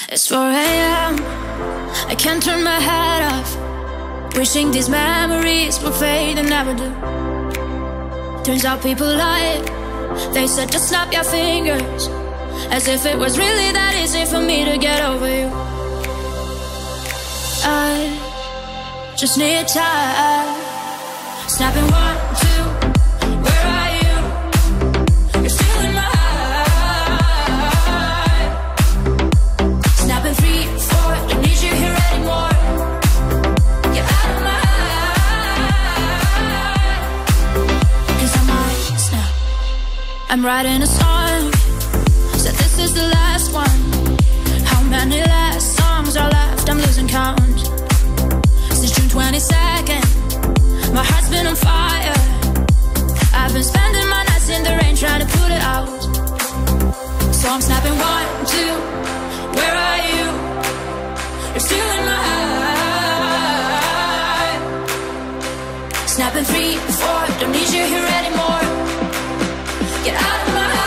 It's 4 a.m. I can't turn my head off, wishing these memories will fade and never do. Turns out people lie. They said just snap your fingers, as if it was really that easy for me to get over you. I just need time. Snapping 1, 2, where are you? You're still in my heart. Snapping 3, 4, don't need you here anymore. Get out of my heart. 'Cause I might snap. I'm writing a song, said this is the last one. How many last songs are left? I'm losing count. Since June 22nd, my heart's been on fire. I've been spending my nights in the rain trying to put it out. So I'm snapping 1, 2, where are you? You're still in my heart. Snapping 3, 4, don't need you here anymore. Get out of my heart.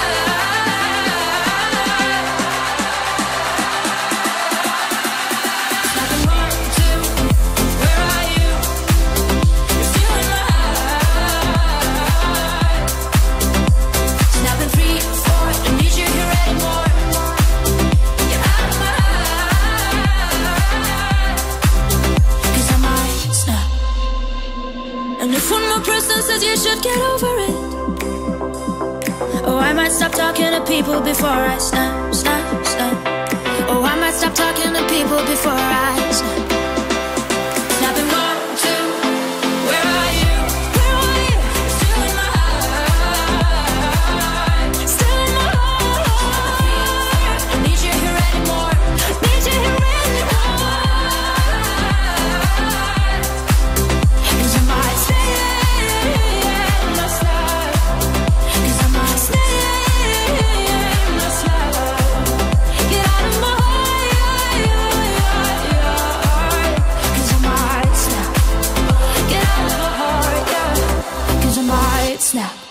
Snapping 1, 2, where are you? You're still in my heart. Snapping 3, 4, don't need you here anymore. Get out of my heart. 'Cause I might snap. And if one more person says you should get over it, oh, I might stop talking to people before I snap, snap, snap. Oh, I might stop talking to people before I snap. Snapping 1, 2, where are you? Where are you? You're still in my heart. Still in my heart. Don't need you here anymore. Need you here anymore. 'Cause I might stay in my snap. 'Cause I might stay in my snap. Get out of my heart. 'Cause I might snap. Get out of my heart, yeah. 'Cause I might snap.